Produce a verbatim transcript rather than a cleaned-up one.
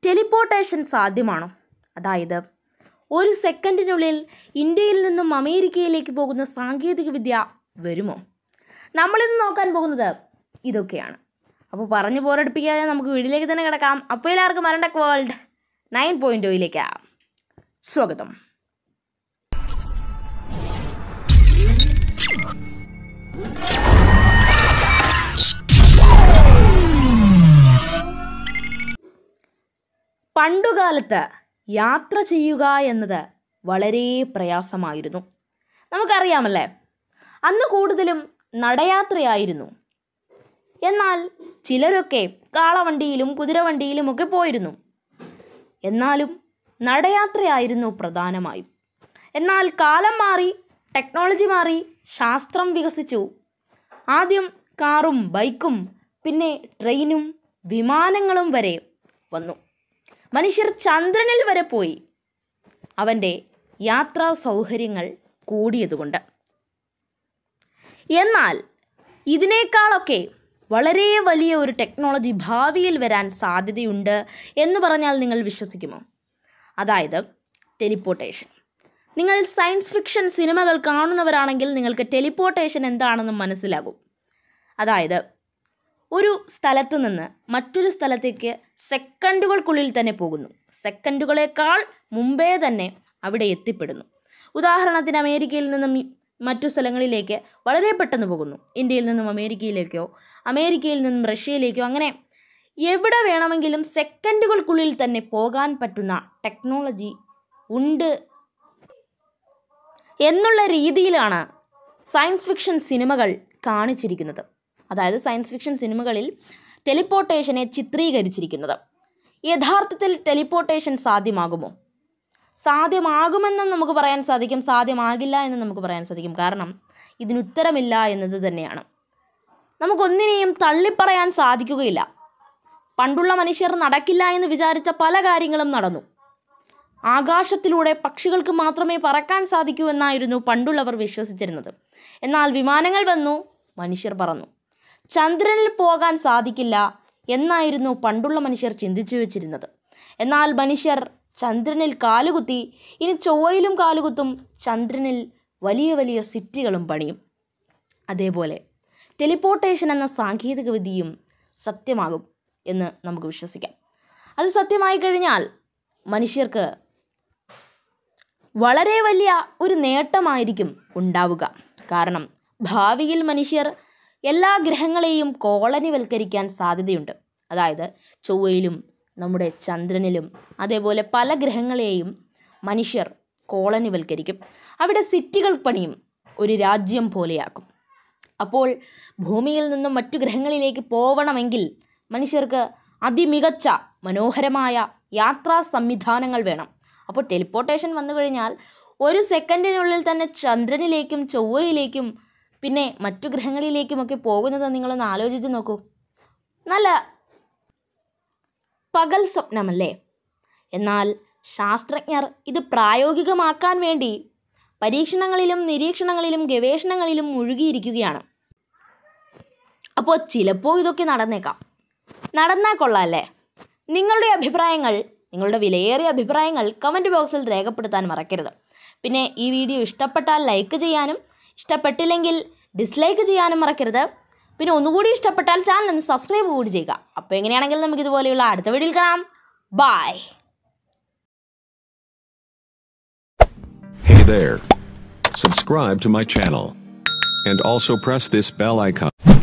Teleportation സാധ്യമാണോ? അതായത് ഒരു സെക്കൻഡിനുള്ളിൽ ഇന്ത്യയിൽ നിന്നും അമേരിക്കയിലേക്ക് പോകുന്ന സാങ്കേതികവിദ്യ വരുമോ? നമ്മളിന്ന് നോക്കാൻ പോകുന്നത് ഇതൊക്കെയാണ്. അപ്പോൾ പറഞ്ഞു പോരടിപ്പിക്കാതെ നമുക്ക് വീട്ടിലേക്ക് തന്നെ കിടക്കാം. അപ്പോൾ എല്ലാവർക്കും മരണ്ടക് വേൾഡ് നയൻ പോയിൻ്റ് ഒയിലേക്ക് സ്വാഗതം. പണ്ടുകാലത്ത് യാത്ര ചെയ്യുക എന്നത് വളരെ പ്രയാസമായിരുന്നു. നമുക്കറിയാമല്ലേ, അന്ന് കൂടുതലും നടയാത്രയായിരുന്നു. എന്നാൽ ചിലരൊക്കെ കാളവണ്ടിയിലും കുതിരവണ്ടിയിലും ഒക്കെ പോയിരുന്നു. എന്നാലും നടയാത്രയായിരുന്നു പ്രധാനമായും. എന്നാൽ കാലം മാറി, ടെക്നോളജി മാറി, ശാസ്ത്രം വികസിച്ചു. ആദ്യം കാറും ബൈക്കും പിന്നെ ട്രെയിനും വിമാനങ്ങളും വരെ വന്നു. മനുഷ്യർ ചന്ദ്രനിൽ വരെ പോയി, അവൻ്റെ യാത്രാ സൗകര്യങ്ങൾ കൂടിയതുകൊണ്ട്. എന്നാൽ ഇതിനേക്കാളൊക്കെ വളരെ വലിയ ഒരു ടെക്നോളജി ഭാവിയിൽ വരാൻ സാധ്യതയുണ്ട് എന്ന് പറഞ്ഞാൽ നിങ്ങൾ വിശ്വസിക്കുമോ? അതായത് ടെലിപ്പോർട്ടേഷൻ. നിങ്ങൾ സയൻസ് ഫിക്ഷൻ സിനിമകൾ കാണുന്നവരാണെങ്കിൽ നിങ്ങൾക്ക് ടെലിപ്പോർട്ടേഷൻ എന്താണെന്ന് മനസ്സിലാകും. അതായത് ഒരു സ്ഥലത്ത് നിന്ന് മറ്റൊരു സ്ഥലത്തേക്ക് സെക്കൻഡുകൾക്കുള്ളിൽ തന്നെ പോകുന്നു. സെക്കൻഡുകളേക്കാൾ മുമ്പേ തന്നെ അവിടെ എത്തിപ്പെടുന്നു. ഉദാഹരണത്തിന് അമേരിക്കയിൽ നിന്നും മറ്റു സ്ഥലങ്ങളിലേക്ക് വളരെ പെട്ടെന്ന് പോകുന്നു. ഇന്ത്യയിൽ നിന്നും അമേരിക്കയിലേക്കോ അമേരിക്കയിൽ നിന്നും റഷ്യയിലേക്കോ അങ്ങനെ എവിടെ വേണമെങ്കിലും സെക്കൻഡുകൾക്കുള്ളിൽ തന്നെ പോകാൻ പറ്റുന്ന ടെക്നോളജി ഉണ്ട് എന്നുള്ള രീതിയിലാണ് സയൻസ് ഫിക്ഷൻ സിനിമകൾ കാണിച്ചിരിക്കുന്നത്. അതായത് സയൻസ് ഫിക്ഷൻ സിനിമകളിൽ ടെലിപ്പോർട്ടേഷനെ ചിത്രീകരിച്ചിരിക്കുന്നത്. യഥാർത്ഥത്തിൽ ടെലിപ്പോർട്ടേഷൻ സാധ്യമാകുമോ? സാധ്യമാകുമെന്നും നമുക്ക് പറയാൻ സാധിക്കും, സാധ്യമാകില്ല എന്നും നമുക്ക് പറയാൻ സാധിക്കും. കാരണം ഇതിനുത്തരമില്ല എന്നത് തന്നെയാണ്. നമുക്കൊന്നിനെയും തള്ളിപ്പറയാൻ സാധിക്കുകയില്ല. പണ്ടുള്ള മനുഷ്യർ നടക്കില്ല എന്ന് വിചാരിച്ച പല കാര്യങ്ങളും നടന്നു. ആകാശത്തിലൂടെ പക്ഷികൾക്ക് മാത്രമേ പറക്കാൻ സാധിക്കൂ എന്നായിരുന്നു പണ്ടുള്ളവർ വിശ്വസിച്ചിരുന്നത്. എന്നാൽ വിമാനങ്ങൾ വന്നു, മനുഷ്യർ പറന്നു. ചന്ദ്രനിൽ പോകാൻ സാധിക്കില്ല എന്നായിരുന്നു പണ്ടുള്ള മനുഷ്യർ ചിന്തിച്ചു വെച്ചിരുന്നത്. എന്നാൽ മനുഷ്യർ ചന്ദ്രനിൽ കാലുകുത്തി, ഇനി ചൊവ്വയിലും കാലുകുത്തും, ചന്ദ്രനിൽ വലിയ വലിയ സിറ്റികളും പണിയും. അതേപോലെ ടെലിപ്പോർട്ടേഷൻ എന്ന സാങ്കേതികവിദ്യയും സത്യമാകും എന്ന് നമുക്ക് വിശ്വസിക്കാം. അത് സത്യമായി കഴിഞ്ഞാൽ മനുഷ്യർക്ക് വളരെ വലിയ ഒരു നേട്ടമായിരിക്കും ഉണ്ടാവുക. കാരണം ഭാവിയിൽ മനുഷ്യർ എല്ലാ ഗ്രഹങ്ങളെയും കോളനിവൽക്കരിക്കാൻ സാധ്യതയുണ്ട്. അതായത് ചൊവ്വയിലും നമ്മുടെ ചന്ദ്രനിലും അതേപോലെ പല ഗ്രഹങ്ങളെയും മനുഷ്യർ കോളനിവൽക്കരിക്കും. അവിടെ സിറ്റികൾ പണിയും, ഒരു രാജ്യം പോലെയാക്കും. അപ്പോൾ ഭൂമിയിൽ നിന്നും മറ്റു ഗ്രഹങ്ങളിലേക്ക് പോവണമെങ്കിൽ മനുഷ്യർക്ക് അതിമികച്ച മനോഹരമായ യാത്രാ സംവിധാനങ്ങൾ വേണം. അപ്പോൾ ടെലിപ്പോർട്ടേഷൻ വന്നു കഴിഞ്ഞാൽ ഒരു സെക്കൻഡിനുള്ളിൽ തന്നെ ചന്ദ്രനിലേക്കും ചൊവ്വയിലേക്കും പിന്നെ മറ്റു ഗ്രഹങ്ങളിലേക്കുമൊക്കെ പോകുന്നത് നിങ്ങളൊന്ന് ആലോചിച്ച് നോക്കൂ. നല്ല പകൽ സ്വപ്നമല്ലേ? എന്നാൽ ശാസ്ത്രജ്ഞർ ഇത് പ്രായോഗികമാക്കാൻ വേണ്ടി പരീക്ഷണങ്ങളിലും നിരീക്ഷണങ്ങളിലും ഗവേഷണങ്ങളിലും മുഴുകിയിരിക്കുകയാണ്. അപ്പോൾ ചിലപ്പോൾ ഇതൊക്കെ നടന്നേക്കാം. നടന്നാൽ കൊള്ളാമല്ലേ? നിങ്ങളുടെ അഭിപ്രായങ്ങൾ, നിങ്ങളുടെ വിലയേറിയ അഭിപ്രായങ്ങൾ കമൻറ്റ് ബോക്സിൽ രേഖപ്പെടുത്താൻ മറക്കരുത്. പിന്നെ ഈ വീഡിയോ ഇഷ്ടപ്പെട്ടാൽ ലൈക്ക് ചെയ്യാനും ഇഷ്ടപ്പെട്ടില്ലെങ്കിൽ ഡിസ്ലൈക്ക് ചെയ്യാനും മറക്കരുത്. പിന്നെ ഒന്നുകൂടി ഇഷ്ടപ്പെട്ടാൽ ചാനൽ ഒന്ന് സബ്സ്ക്രൈബ് കൂടി ചെയ്യുക. അപ്പോൾ എങ്ങനെയാണെങ്കിലും നമുക്ക് ഇതുപോലെയുള്ള അടുത്ത വീഡിയോയിൽ കാണാം. Bye. Hey there. Subscribe to my channel and also press this bell icon.